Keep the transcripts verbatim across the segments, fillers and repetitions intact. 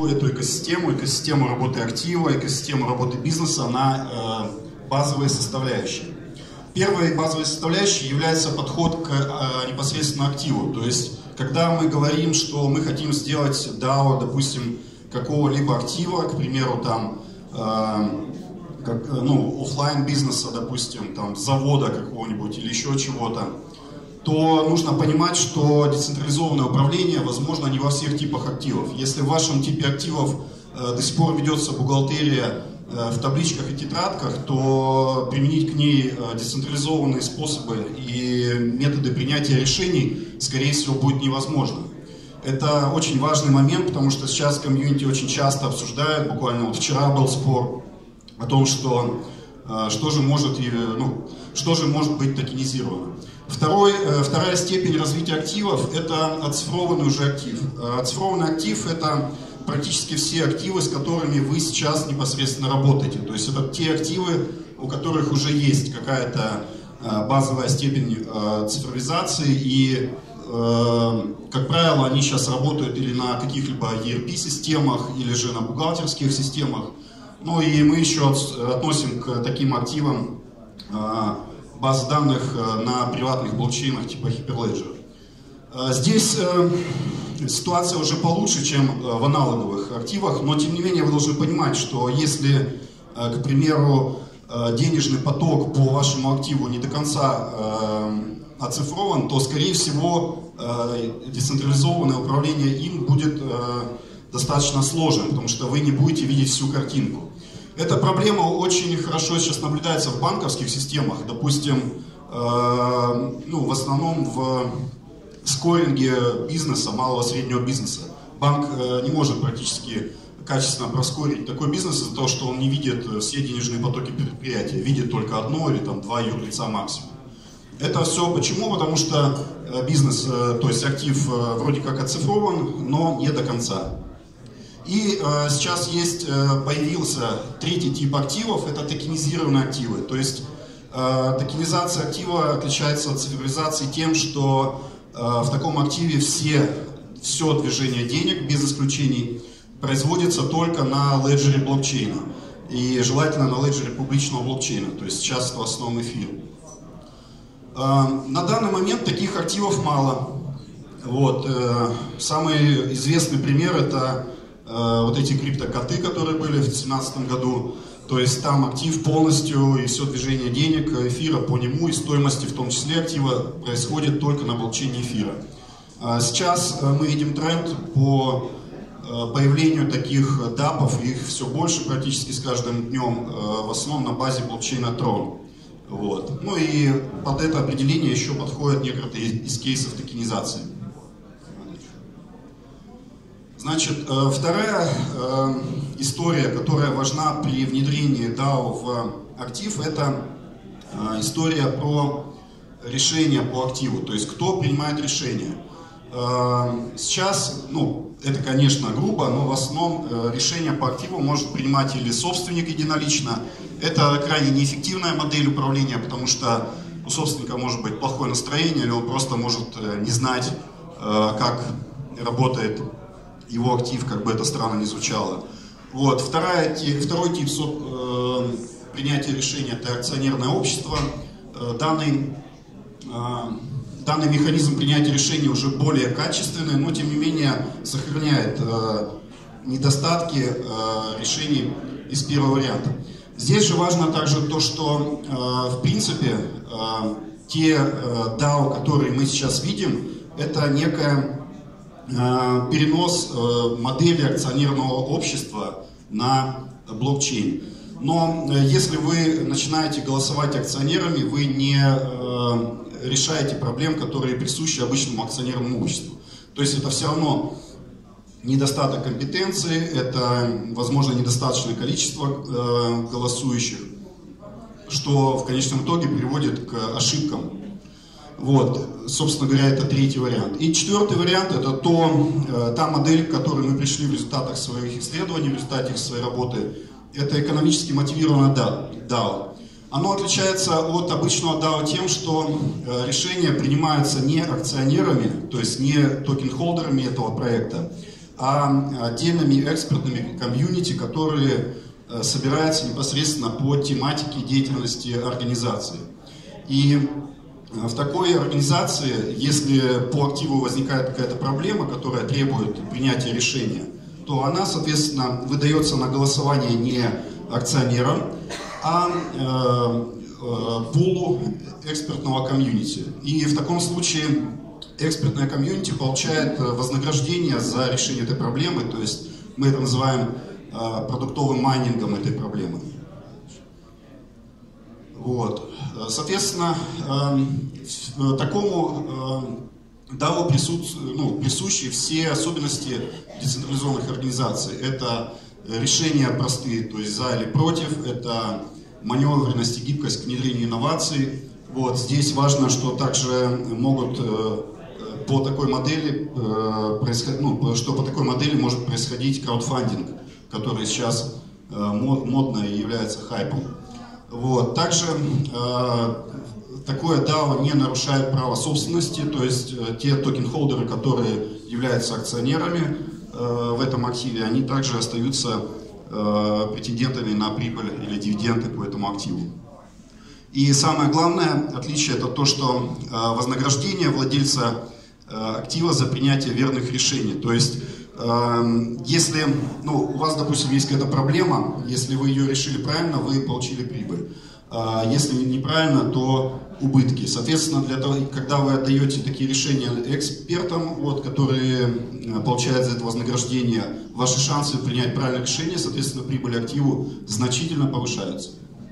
всю эту экосистему, экосистему работы актива, экосистему работы бизнеса на э, базовые составляющие. Первой базовой составляющей является подход к э, непосредственно активу. То есть, когда мы говорим, что мы хотим сделать дао, допустим, какого-либо актива, к примеру, там, э, как, ну, офлайн бизнеса, допустим, там, завода какого-нибудь или еще чего-то, то нужно понимать, что децентрализованное управление возможно не во всех типах активов. Если в вашем типе активов э, до сих пор ведется бухгалтерия э, в табличках и тетрадках, то применить к ней э, децентрализованные способы и методы принятия решений, скорее всего, будет невозможно. Это очень важный момент, потому что сейчас комьюнити очень часто обсуждают, буквально вот вчера был спор о том, что, э, что, же, может, ну, что же может быть токенизировано. Второй, вторая степень развития активов – это оцифрованный уже актив. Оцифрованный актив – это практически все активы, с которыми вы сейчас непосредственно работаете. То есть это те активы, у которых уже есть какая-то базовая степень цифровизации, и, как правило, они сейчас работают или на каких-либо и эр пи-системах, или же на бухгалтерских системах. Ну и мы еще относим к таким активам баз данных на приватных блокчейнах типа Hyperledger. Здесь ситуация уже получше, чем в аналоговых активах, но тем не менее вы должны понимать, что если, к примеру, денежный поток по вашему активу не до конца оцифрован, то, скорее всего, децентрализованное управление им будет достаточно сложным, потому что вы не будете видеть всю картинку. Эта проблема очень хорошо сейчас наблюдается в банковских системах, допустим, э, ну, в основном в скоринге бизнеса, малого среднего бизнеса. Банк э, не может практически качественно проскорить такой бизнес из-за того, что он не видит все денежные потоки предприятия, видит только одно или там два юрлица максимум. Это все почему? Потому что бизнес, э, то есть актив э, вроде как оцифрован, но не до конца. И э, сейчас есть, э, появился третий тип активов, это токенизированные активы. То есть э, токенизация актива отличается от цифровизации тем, что э, в таком активе все, все движение денег, без исключений, производится только на леджере блокчейна. И желательно на леджере публичного блокчейна, то есть сейчас в основном эфир. Э, на данный момент таких активов мало. Вот, э, самый известный пример это вот эти криптокоты, которые были в две тысячи семнадцатом году, то есть там актив полностью и все движение денег, эфира по нему и стоимости в том числе актива происходит только на блокчейне эфира. Сейчас мы видим тренд по появлению таких дапов, их все больше практически с каждым днем, в основном на базе блокчейна Tron. Вот. Ну и под это определение еще подходят некоторые из кейсов токенизации. Значит, вторая история, которая важна при внедрении дао в актив, это история про решение по активу, то есть кто принимает решение. Сейчас, ну, это, конечно, грубо, но в основном решение по активу может принимать или собственник единолично. Это крайне неэффективная модель управления, потому что у собственника может быть плохое настроение, или он просто может не знать, как работает его актив, как бы это странно не звучало. Вот. Вторая, второй тип э, принятия решения – это акционерное общество. Э, данный, э, данный механизм принятия решений уже более качественный, но тем не менее сохраняет э, недостатки э, решений из первого варианта. Здесь же важно также то, что э, в принципе э, те э, дао, которые мы сейчас видим, это некая перенос модели акционерного общества на блокчейн. Но если вы начинаете голосовать акционерами, вы не решаете проблем, которые присущи обычному акционерному обществу. То есть это все равно недостаток компетенции, это, возможно, недостаточное количество голосующих, что в конечном итоге приводит к ошибкам. Вот, собственно говоря, это третий вариант. И четвертый вариант – это то, э, та модель, к которой мы пришли в результатах своих исследований, в результате своей работы. Это экономически мотивированное дао. Оно отличается от обычного дао тем, что э, решения принимаются не акционерами, то есть не токен-холдерами этого проекта, а отдельными экспертными комьюнити, которые собираются непосредственно по тематике деятельности организации. И в такой организации, если по активу возникает какая-то проблема, которая требует принятия решения, то она, соответственно, выдается на голосование не акционерам, а э, э, пулу экспертного комьюнити. И в таком случае экспертное комьюнити получает вознаграждение за решение этой проблемы, то есть мы это называем э, продуктовым майнингом этой проблемы. Вот. Соответственно, э, такому э, дао присут, ну, присущи все особенности децентрализованных организаций. Это решения простые, то есть за или против, это маневренность и гибкость к внедрению инноваций. Вот. Здесь важно, что также могут э, по такой модели, э, происход... ну, что по такой модели может происходить краудфандинг, который сейчас э, модно и является хайпом. Вот. Также э, такое дао не нарушает право собственности, то есть э, те токен-холдеры, которые являются акционерами э, в этом активе, они также остаются э, претендентами на прибыль или дивиденды по этому активу. И самое главное отличие — это то, что э, вознаграждение владельца э, актива за принятие верных решений. То есть если, ну, у вас, допустим, есть какая-то проблема, если вы ее решили правильно, вы получили прибыль. Если неправильно, то убытки. Соответственно, для того, когда вы отдаете такие решения экспертам, вот, которые получают за это вознаграждение, ваши шансы принять правильное решение, соответственно, прибыль активу значительно повышаются.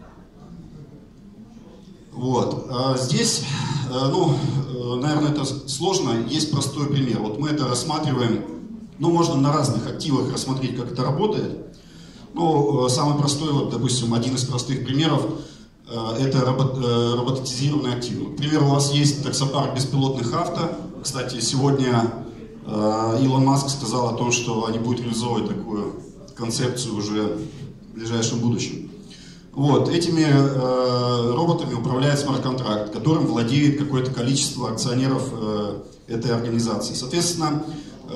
Вот. Здесь, ну, наверное, это сложно. Есть простой пример. Вот мы это рассматриваем. Ну, можно на разных активах рассмотреть, как это работает. Ну, самый простой, вот, допустим, один из простых примеров, это роботизированные активы. К примеру, у вас есть таксопарк беспилотных авто. Кстати, сегодня Илон Маск сказал о том, что они будут реализовывать такую концепцию уже в ближайшем будущем. Вот, этими роботами управляет смарт-контракт, которым владеет какое-то количество акционеров этой организации. Соответственно,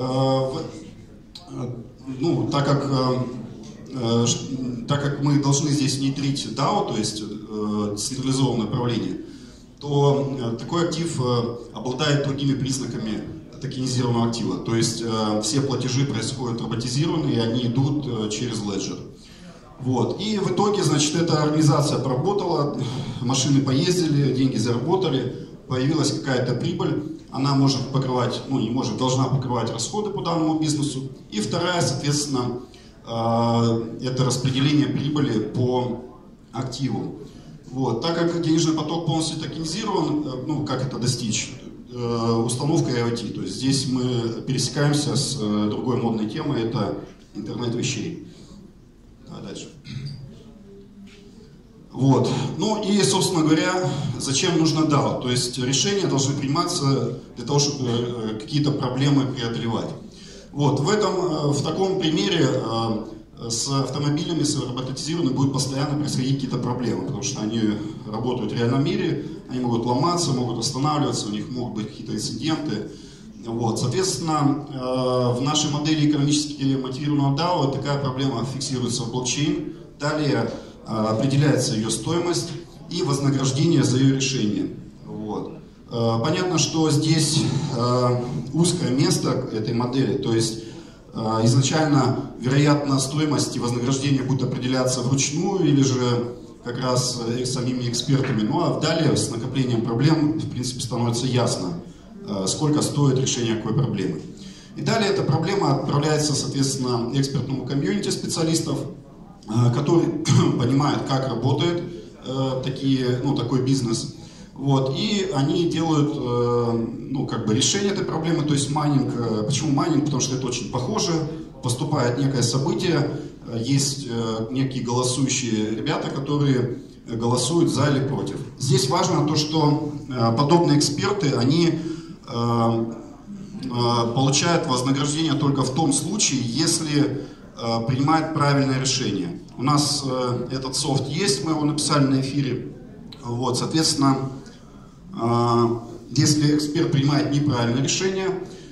ну, так как, так как мы должны здесь внедрить дао, то есть децентрализованное управление, то такой актив обладает другими признаками токенизированного актива. То есть все платежи происходят роботизированно, и они идут через леджер. Вот. И в итоге, значит, эта организация поработала, машины поездили, деньги заработали, появилась какая-то прибыль. Она может покрывать, ну не может, должна покрывать расходы по данному бизнесу. И вторая, соответственно, это распределение прибыли по активу. Вот. Так как денежный поток полностью токенизирован, ну как это достичь? Установка ай о ти. То есть здесь мы пересекаемся с другой модной темой, это интернет вещей. А дальше. Вот. Ну и, собственно говоря, зачем нужно дао? То есть решения должны приниматься для того, чтобы какие-то проблемы преодолевать. Вот. В, этом, в таком примере с автомобилями, с роботизированными будут постоянно происходить какие-то проблемы, потому что они работают в реальном мире, они могут ломаться, могут останавливаться, у них могут быть какие-то инциденты. Вот. Соответственно, в нашей модели экономически мотивированного дао такая проблема фиксируется в блокчейн. Далее определяется ее стоимость и вознаграждение за ее решение. Вот. Понятно, что здесь узкое место этой модели, то есть изначально, вероятно, стоимость и вознаграждение будут определяться вручную или же как раз самими экспертами. Ну а далее с накоплением проблем, в принципе, становится ясно, сколько стоит решение какой проблемы. И далее эта проблема отправляется, соответственно, экспертному комьюнити специалистов, которые понимают, как работает э, такие, ну, такой бизнес. Вот, и они делают э, ну, как бы решение этой проблемы, то есть майнинг. Э, почему майнинг? Потому что это очень похоже. Поступает некое событие, э, есть э, некие голосующие ребята, которые голосуют за или против. Здесь важно то, что э, подобные эксперты, они э, э, получают вознаграждение только в том случае, если принимает правильное решение. У нас э, этот софт есть, мы его написали на эфире. Вот, соответственно, э, если эксперт принимает неправильное решение,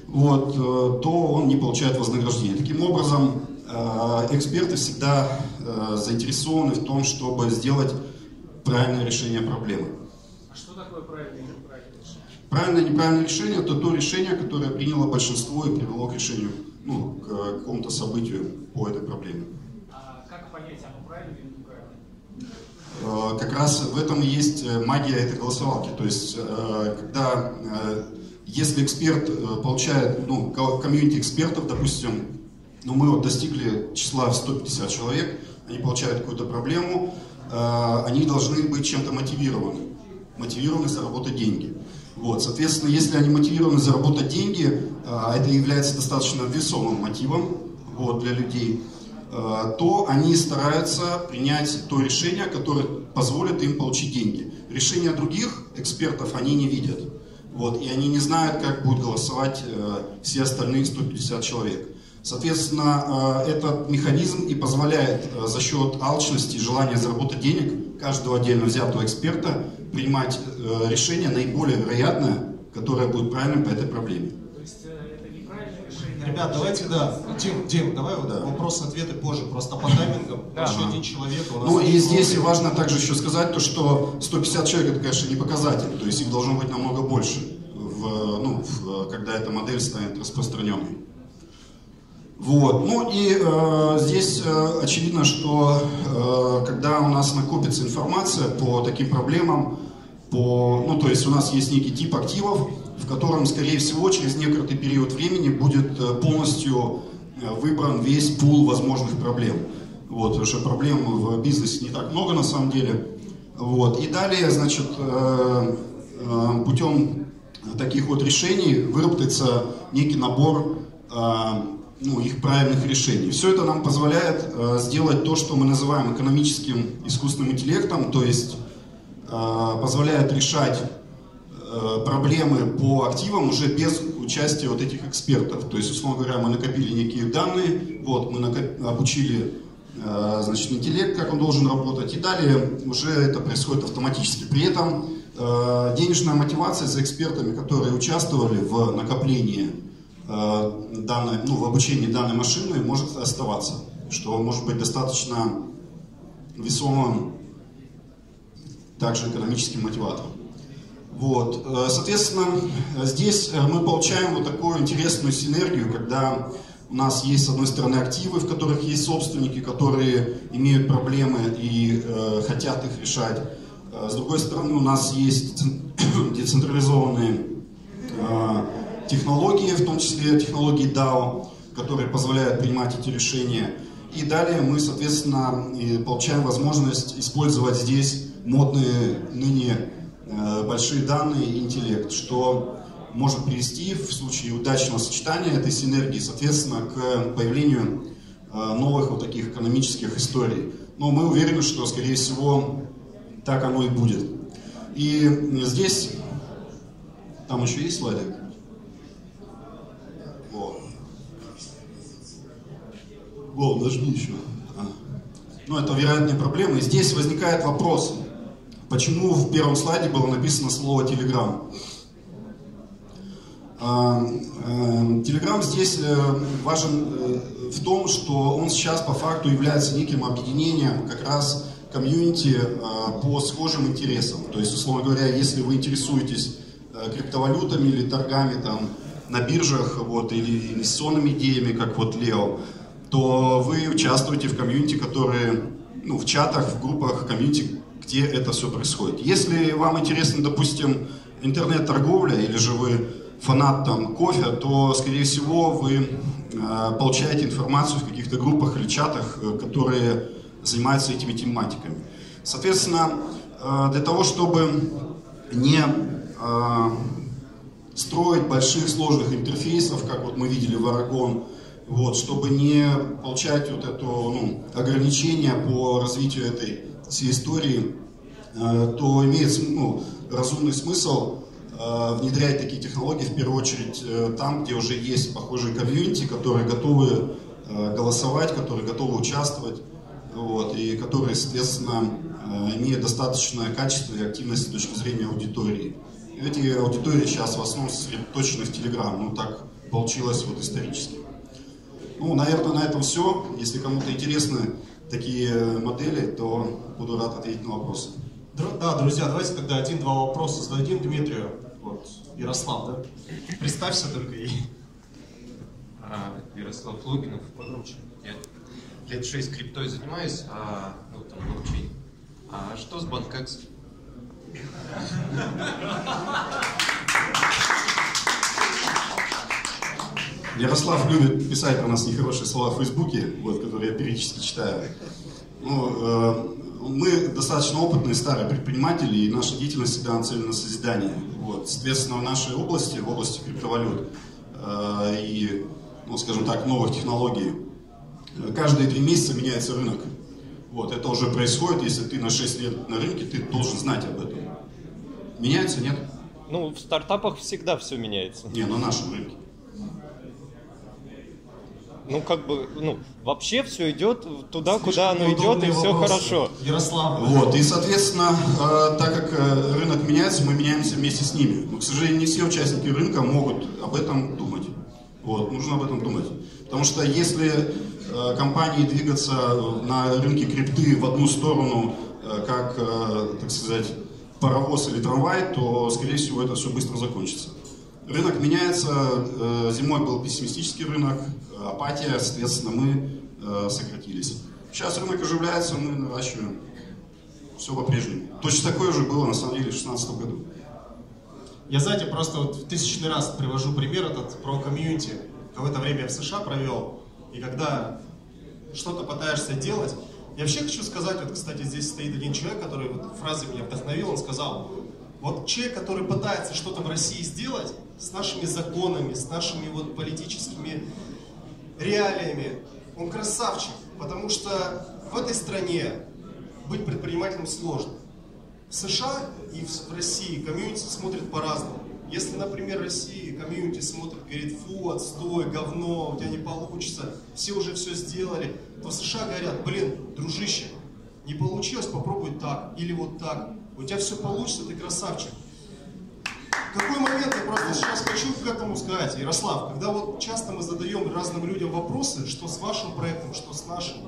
вот, то он не получает вознаграждение. Таким образом, эксперты всегда заинтересованы в том, чтобы сделать правильное решение проблемы. А что такое правильное и неправильное решение? Правильное и неправильное решение – это то решение, которое приняло большинство и привело к решению, ну, к какому-то событию по этой проблеме. А как понять, оно правильное или неправильное? Как раз в этом и есть магия этой голосовалки. То есть, когда, если эксперт получает, ну, комьюнити экспертов, допустим, ну, мы вот достигли числа сто пятьдесят человек, они получают какую-то проблему, они должны быть чем-то мотивированы, мотивированы заработать деньги. Вот, соответственно, если они мотивированы заработать деньги, это является достаточно весомым мотивом, вот, для людей, то они стараются принять то решение, которое позволит им получить деньги. Решения других экспертов они не видят. Вот, и они не знают, как будут голосовать все остальные сто пятьдесят человек. Соответственно, этот механизм и позволяет за счет алчности и желания заработать денег каждого отдельно взятого эксперта принимать решение наиболее вероятное, которое будет правильным по этой проблеме. То есть это неправильное решение? Ребят, давайте, да, Дим, Дим, давай вот да. Вопросы-ответы позже, просто по таймингам, да. Еще один человек. У нас ну и здесь много. Важно также еще сказать, то, что сто пятьдесят человек это, конечно, не показатель, то есть их должно быть намного больше, в, ну, в, когда эта модель станет распространенной. Вот. Ну и э, здесь э, очевидно, что э, когда у нас накопится информация по таким проблемам, по, ну то есть у нас есть некий тип активов, в котором, скорее всего, через некоторый период времени будет полностью выбран весь пул возможных проблем. Вот, потому что проблем в бизнесе не так много на самом деле. Вот. И далее, значит, э, э, путем таких вот решений выработается некий набор э, ну, их правильных решений. Все это нам позволяет э, сделать то, что мы называем экономическим искусственным интеллектом, то есть э, позволяет решать э, проблемы по активам уже без участия вот этих экспертов. То есть, условно говоря, мы накопили некие данные, вот, мы накоп... обучили э, значит, интеллект, как он должен работать, и далее уже это происходит автоматически. При этом э, денежная мотивация за экспертами, которые участвовали в накоплении данной, ну, в обучении данной машины может оставаться, что может быть достаточно весомым также экономическим мотиватором. Вот. Соответственно, здесь мы получаем вот такую интересную синергию, когда у нас есть, с одной стороны, активы, в которых есть собственники, которые имеют проблемы и э, хотят их решать. С другой стороны, у нас есть децентрализованные э, технологии, в том числе технологии дао, которые позволяют принимать эти решения. И далее мы, соответственно, получаем возможность использовать здесь модные ныне большие данные и интеллект, что может привести в случае удачного сочетания этой синергии, соответственно, к появлению новых вот таких экономических историй. Но мы уверены, что, скорее всего, так оно и будет. И здесь, там еще есть слайды? О, нажми еще. А. Ну, это вероятные проблемы. И здесь возникает вопрос, почему в первом слайде было написано слово Telegram. Telegram здесь важен в том, что он сейчас по факту является неким объединением как раз комьюнити по схожим интересам. То есть, условно говоря, если вы интересуетесь криптовалютами или торгами там, на биржах вот, или инвестиционными идеями, как вот Лео, то вы участвуете в комьюнити, которые, ну, в чатах, в группах комьюнити, где это все происходит. Если вам интересно, допустим, интернет-торговля, или же вы фанат там кофе, то, скорее всего, вы э, получаете информацию в каких-то группах или чатах, э, которые занимаются этими тематиками. Соответственно, э, для того, чтобы не э, строить больших сложных интерфейсов, как вот мы видели в Aragon, вот, чтобы не получать вот это, ну, ограничение по развитию этой всей истории, э, то имеет, ну, разумный смысл э, внедрять такие технологии, в первую очередь, э, там, где уже есть похожие комьюнити, которые готовы э, голосовать, которые готовы участвовать, вот, и которые, соответственно, э, имеют достаточное качество и активность с точки зрения аудитории. И эти аудитории сейчас в основном сосредоточены в Telegram, ну так получилось вот исторически. Ну, наверное, на этом все. Если кому-то интересны такие модели, то буду рад ответить на вопросы. Да, друзья, давайте тогда один-два вопроса зададим Дмитрию. Вот, Ярослав, да? Представься только ей. А, Ярослав Логинов, погромче. Я лет шесть криптой занимаюсь, а, ну там блокчейн. А что с BankEx? Ярослав любит писать про нас нехорошие слова в Фейсбуке, вот, которые я периодически читаю. Ну, э, мы достаточно опытные, старые предприниматели, и наша деятельность всегда нацелена на созидание. Вот. Соответственно, в нашей области, в области криптовалют э, и, ну, скажем так, новых технологий, каждые три месяца меняется рынок. Вот. Это уже происходит, если ты на шесть лет на рынке, ты должен знать об этом. Меняется, нет? Ну, в стартапах всегда все меняется. Не, на нашем рынке. Ну, как бы, ну, вообще все идет туда, куда оно идет, и все хорошо. Ярослав. Вот, и, соответственно, э, так как э, рынок меняется, мы меняемся вместе с ними. Но, к сожалению, не все участники рынка могут об этом думать. Вот, нужно об этом думать. Потому что если э, компании двигаться на рынке крипты в одну сторону, э, как, э, так сказать, паровоз или трамвай, то, скорее всего, это все быстро закончится. Рынок меняется, э, зимой был пессимистический рынок, апатия, соответственно, мы э, сократились. Сейчас рынок оживляется, мы наращиваем. Все по-прежнему. Точно такое же было, на самом деле, в две тысячи шестнадцатом году. Я, знаете, просто вот в тысячный раз привожу пример этот про комьюнити. Какое-то время я в США провел, и когда что-то пытаешься делать, я вообще хочу сказать, вот, кстати, здесь стоит один человек, который вот фразой меня вдохновил, он сказал, вот человек, который пытается что-то в России сделать, с нашими законами, с нашими вот политическими реалиями, он красавчик, потому что в этой стране быть предпринимателем сложно. В США и в России комьюнити смотрят по-разному. Если, например, в России комьюнити смотрит, говорит, фу, отстой, говно, у тебя не получится, все уже все сделали, то в США говорят, блин, дружище, не получилось, попробуй так, или вот так, у тебя все получится, ты красавчик. Какой момент я просто сейчас хочу к этому сказать, Ярослав, когда вот часто мы задаем разным людям вопросы, что с вашим проектом, что с нашим.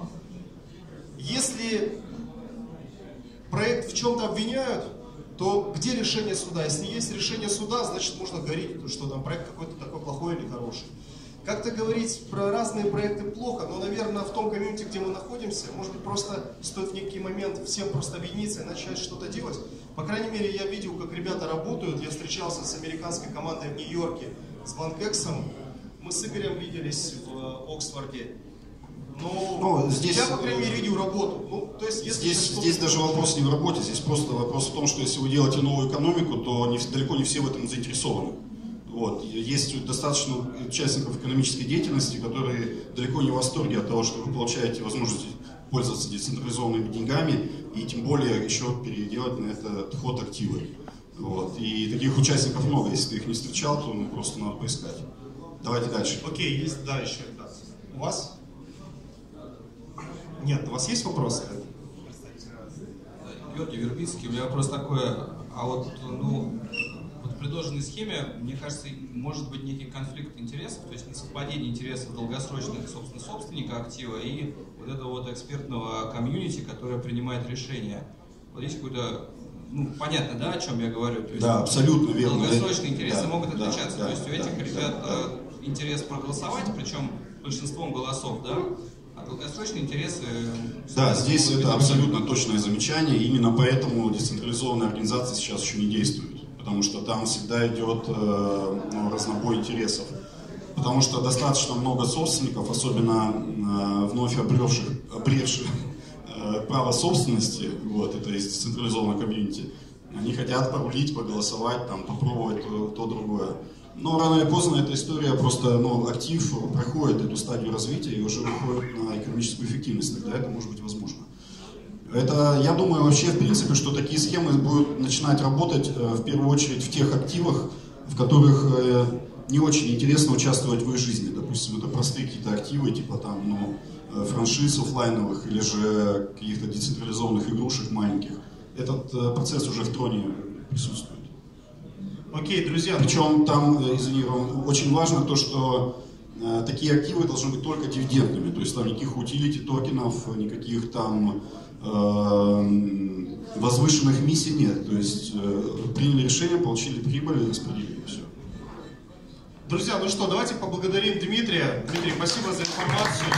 Если проект в чем-то обвиняют, то где решение суда? Если есть решение суда, значит можно говорить, что там проект какой-то такой плохой или хороший. Как-то говорить про разные проекты плохо, но, наверное, в том комьюнити, где мы находимся, может быть, просто стоит в некий момент всем просто объединиться и начать что-то делать. По крайней мере, я видел, как ребята работают. Я встречался с американской командой в Нью-Йорке, с BankEx. Мы с Игорем виделись в Оксфорде. Но ну, здесь, я, по крайней мере, видел работу. Ну, то есть, если здесь здесь даже вопрос не в работе, здесь просто вопрос в том, что если вы делаете новую экономику, то не, далеко не все в этом заинтересованы. Вот. Есть достаточно участников экономической деятельности, которые далеко не в восторге от того, что вы получаете возможность пользоваться децентрализованными деньгами и тем более еще переделать на этот ход активы. Вот. И таких участников много, если ты их не встречал, то ну, просто надо поискать. Давайте дальше. Окей, есть, да, еще. Да. У вас? Нет, у вас есть вопросы? Георгий Вербицкий, у меня вопрос такой, а вот, ну, вот в предложенной схеме, мне кажется, может быть некий конфликт интересов, то есть несовпадение интересов долгосрочных, собственно, собственника актива и вот этого вот экспертного комьюнити, которое принимает решения. Вот есть какой-то, ну, понятно, да, о чем я говорю? То есть, да, абсолютно верно. Долгосрочные интересы да, могут отличаться, да, то есть у этих да, ребят да. интерес проголосовать, причем большинством голосов, да? А долгосрочные интересы... Да, здесь это абсолютно точное замечание. Именно поэтому децентрализованная организация сейчас еще не действует. Потому что там всегда идет э, ну, разнобой интересов. Потому что достаточно много собственников, особенно э, вновь обревших, обревших э, право собственности, вот, это из децентрализованного комьюнити, они хотят порулить, поголосовать, там, попробовать то, то, другое. Но рано или поздно эта история просто, ну, актив проходит эту стадию развития и уже выходит на экономическую эффективность, тогда это может быть возможно. Это, я думаю, вообще, в принципе, что такие схемы будут начинать работать э, в первую очередь в тех активах, в которых э, не очень интересно участвовать в их жизни. Допустим, это простые какие-то активы, типа там, ну, франшиз офлайновых или же каких-то децентрализованных игрушек маленьких. Этот э, процесс уже в троне присутствует. Окей, друзья. Причем там, извини, очень важно то, что э, такие активы должны быть только дивидендными. То есть там никаких утилити токенов, никаких там э, возвышенных миссий нет. То есть э, приняли решение, получили прибыль и распределили все. Друзья, ну что, давайте поблагодарим Дмитрия. Дмитрий, спасибо за информацию.